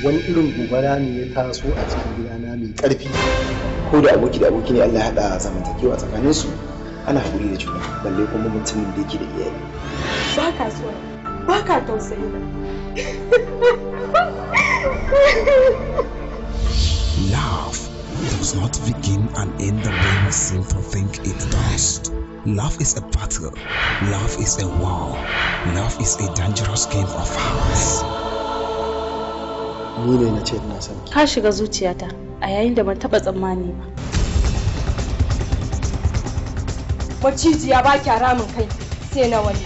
wani irin gobara ne ya taso a cikin gidana mai ƙarfi. Ko da aboki ne Allah ya haɗa zamantakewa tsakaninsu ana haƙuri da juna, balle kuma mutumin da yake da iyali. Ba ka so, ba ka tausayi na. Love does not begin and end the way we seem to think it does. Love is a battle. Love is a war. Love is a dangerous game of ours. Ni ne na ce ina son ki. Ka shiga zuciyata a yayin da ban taɓa tsammani ba. Macijiya ba kya ramin kai sai na wani.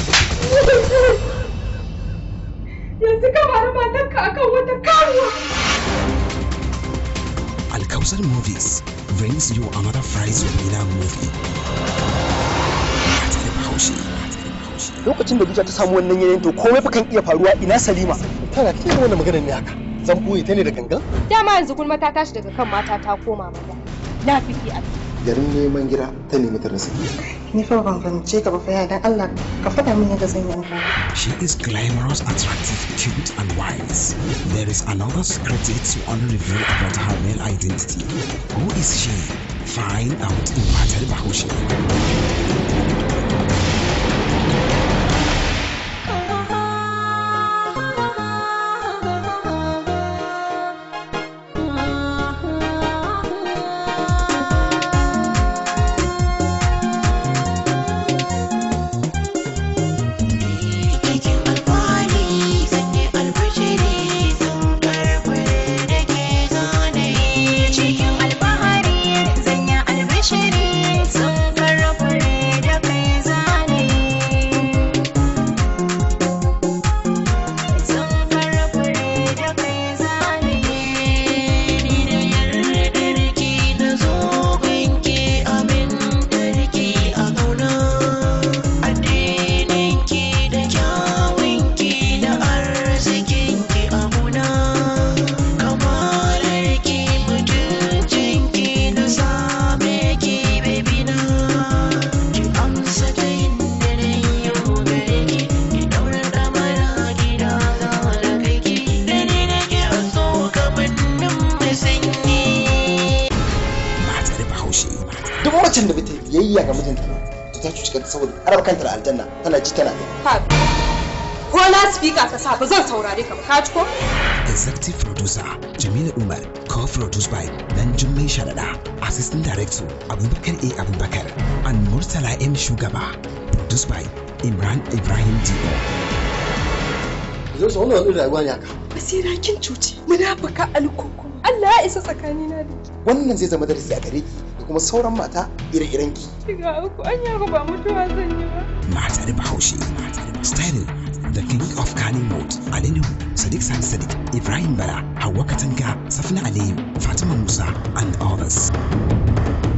Yanzu ka bari matarka akan wata karuwa. Al-Kausar Movies brings you another prize winner movie. Matar Bahaushe. Lokacin da Dija ta samu wannan yanayin to komai fa kan iya faruwa. Ina Salima. Tana cikin wannan maganar ne haka. Zan boye ta ne da gangan? Dama yanzu gulma ta tashi daga kan mata ta koma maza. Na fiki a garin neman gida ta nemi ta rasa. Ni fa ban fahimce ka ba fa ya dan Allah ka faɗa min yadda zan yi amfani. She is glamorous, attractive, cute and wise. There is another secret to only reveal about her male identity. Who is she? Find out in Matar Bahaushe. Duk macen da bata biyayya ga mijinta ta cuci kanta saboda araba kanta da aljanna tana ji tana gani. Ko na speaker ka sa ba zan saurare ka ba ka ci ko? Executive producer Jamila Umar, co-produced by Danjumai Sharada, assistant director Abubakar A. Abubakar, and Murtala M. Shugaba, produced by Imran Ibrahim D.O. Zai zo wannan rayuwa ne haka. Basira kin cuci munafika alkuku. Allah ya isa tsakanina da ki. Wannan zai zama darasi a gare ki da kuma sauran mata ire-iren ki. Shiga uku anya ba mutuwa zan yi ba. Matar Bahaushe, styling the king of Kannywood, Alinu, Sadiq Sani Sadiq, Ibrahim Bara, Hawwa Katanga, Safina Aliyu, Fatima Musa, and others.